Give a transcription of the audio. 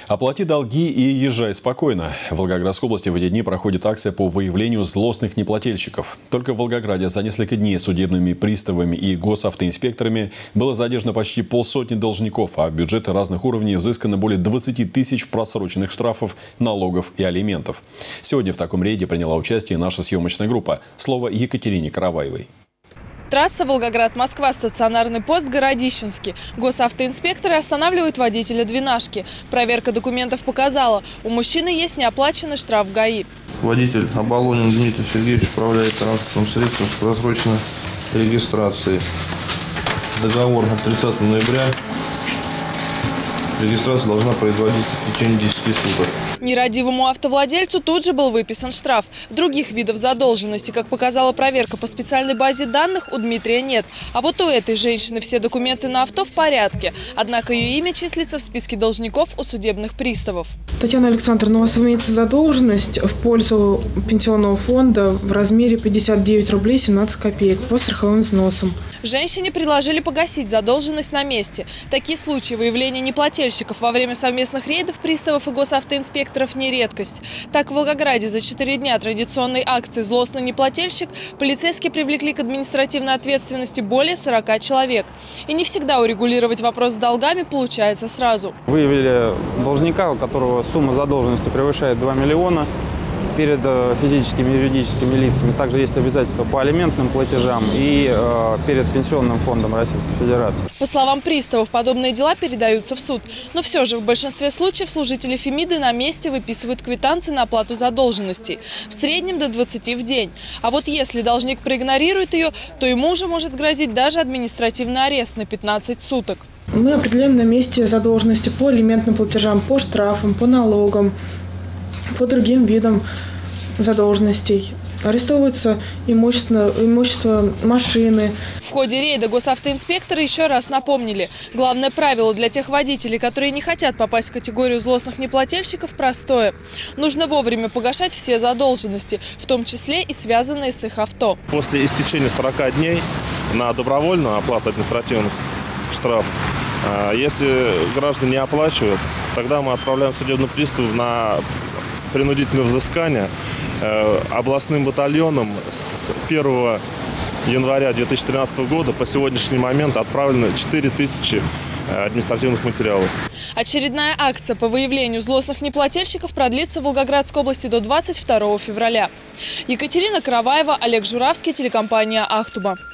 Оплати долги и езжай спокойно. В Волгоградской области в эти дни проходит акция по выявлению злостных неплательщиков. Только в Волгограде за несколько дней судебными приставами и госавтоинспекторами было задержано почти полсотни должников, а в бюджеты разных уровней взыскано более 20 тысяч просроченных штрафов, налогов и алиментов. Сегодня в таком рейде приняла участие наша съемочная группа. Слово Екатерине Караваевой. Трасса Волгоград-Москва, стационарный пост Городищенский. Госавтоинспекторы останавливают водителя двенашки. Проверка документов показала, у мужчины есть неоплаченный штраф в ГАИ. Водитель Оболонин Дмитрий Сергеевич управляет транспортным средством с просроченной регистрацией. Договор от 30 ноября. Регистрация должна производиться в течение 10 суток. Нерадивому автовладельцу тут же был выписан штраф. Других видов задолженности, как показала проверка по специальной базе данных, у Дмитрия нет. А вот у этой женщины все документы на авто в порядке. Однако ее имя числится в списке должников у судебных приставов. Татьяна Александровна, у вас имеется задолженность в пользу пенсионного фонда в размере 59 рублей 17 копеек по страховым взносам. Женщине предложили погасить задолженность на месте. Такие случаи выявления неплательщиков во время совместных рейдов приставов и госавтоинспекторов не редкость. Так, в Волгограде за 4 дня традиционной акции «Злостный неплательщик» полицейские привлекли к административной ответственности более 40 человек. И не всегда урегулировать вопрос с долгами получается сразу. Выявили должника, у которого сумма задолженности превышает 2 миллиона. Перед физическими и юридическими лицами также есть обязательства по алиментным платежам и перед Пенсионным фондом Российской Федерации. По словам приставов, подобные дела передаются в суд. Но все же в большинстве случаев служители Фемиды на месте выписывают квитанции на оплату задолженностей. В среднем до 20 в день. А вот если должник проигнорирует ее, то ему уже может грозить даже административный арест на 15 суток. Мы определяем на месте задолженности по алиментным платежам, по штрафам, по налогам, по другим видам задолженностей. Арестовывается имущество, машины. В ходе рейда госавтоинспекторы еще раз напомнили. Главное правило для тех водителей, которые не хотят попасть в категорию злостных неплательщиков, простое. Нужно вовремя погашать все задолженности, в том числе и связанные с их авто. После истечения 40 дней на добровольную оплату административных штрафов, если граждане не оплачивают, тогда мы отправляем судебный пристав на принудительное взыскание. Областным батальоном с 1 января 2013 года по сегодняшний момент отправлено 4000 административных материалов. Очередная акция по выявлению злостных неплательщиков продлится в Волгоградской области до 22 февраля. Екатерина Караваева, Олег Журавский, телекомпания «Ахтуба».